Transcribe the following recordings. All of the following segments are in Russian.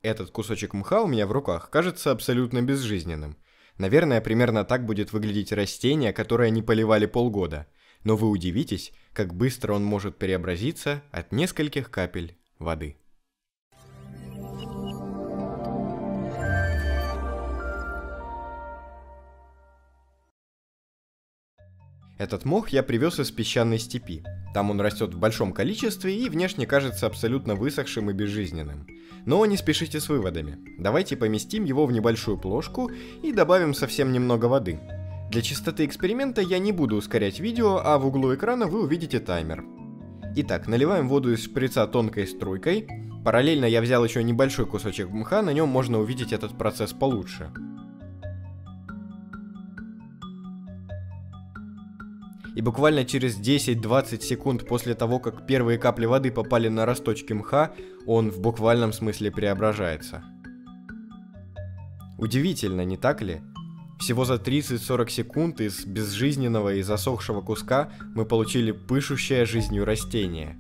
Этот кусочек мха у меня в руках кажется абсолютно безжизненным. Наверное, примерно так будет выглядеть растение, которое не поливали полгода. Но вы удивитесь, как быстро он может преобразиться от нескольких капель воды. Этот мох я привез из песчаной степи. Там он растет в большом количестве и внешне кажется абсолютно высохшим и безжизненным. Но не спешите с выводами. Давайте поместим его в небольшую плошку и добавим совсем немного воды. Для чистоты эксперимента я не буду ускорять видео, а в углу экрана вы увидите таймер. Итак, наливаем воду из шприца тонкой струйкой. Параллельно я взял еще небольшой кусочек мха, на нем можно увидеть этот процесс получше. И буквально через 10-20 секунд после того, как первые капли воды попали на росточки мха, он в буквальном смысле преображается. Удивительно, не так ли? Всего за 30-40 секунд из безжизненного и засохшего куска мы получили пышущее жизнью растение.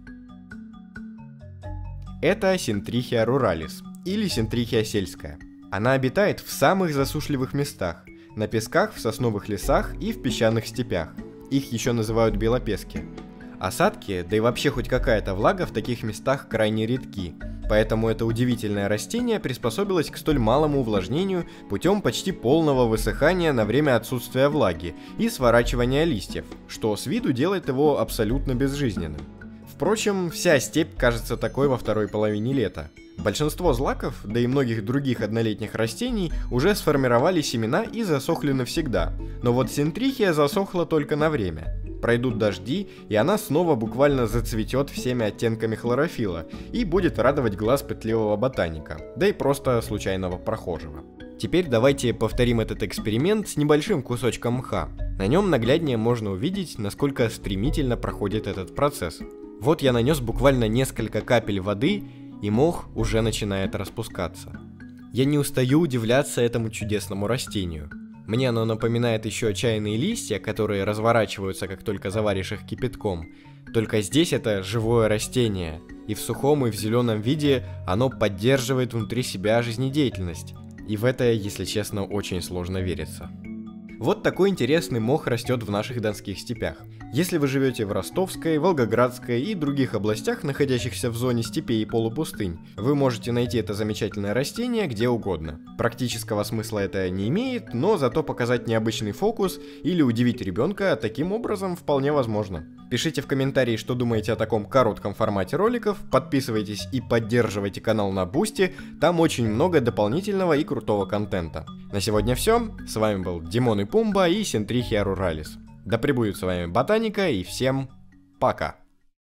Это Синтрихия руралис, или Синтрихия сельская. Она обитает в самых засушливых местах, на песках, в сосновых лесах и в песчаных степях. Их еще называют белопески. Осадки, да и вообще хоть какая-то влага в таких местах крайне редки, поэтому это удивительное растение приспособилось к столь малому увлажнению путем почти полного высыхания на время отсутствия влаги и сворачивания листьев, что с виду делает его абсолютно безжизненным. Впрочем, вся степь кажется такой во второй половине лета. Большинство злаков, да и многих других однолетних растений уже сформировали семена и засохли навсегда, но вот Синтрихия засохла только на время. Пройдут дожди, и она снова буквально зацветет всеми оттенками хлорофилла и будет радовать глаз пытливого ботаника, да и просто случайного прохожего. Теперь давайте повторим этот эксперимент с небольшим кусочком мха. На нем нагляднее можно увидеть, насколько стремительно проходит этот процесс. Вот я нанес буквально несколько капель воды, и мох уже начинает распускаться. Я не устаю удивляться этому чудесному растению. Мне оно напоминает еще чайные листья, которые разворачиваются, как только заваришь их кипятком. Только здесь это живое растение, и в сухом и в зеленом виде оно поддерживает внутри себя жизнедеятельность. И в это, если честно, очень сложно вериться. Вот такой интересный мох растет в наших донских степях. Если вы живете в Ростовской, Волгоградской и других областях, находящихся в зоне степей и полупустынь, вы можете найти это замечательное растение где угодно. Практического смысла это не имеет, но зато показать необычный фокус или удивить ребенка таким образом вполне возможно. Пишите в комментарии, что думаете о таком коротком формате роликов, подписывайтесь и поддерживайте канал на Бусти, там очень много дополнительного и крутого контента. На сегодня все, с вами был Димон и Пумба и Синтрихия руралис. Да пребудет с вами ботаника и всем пока!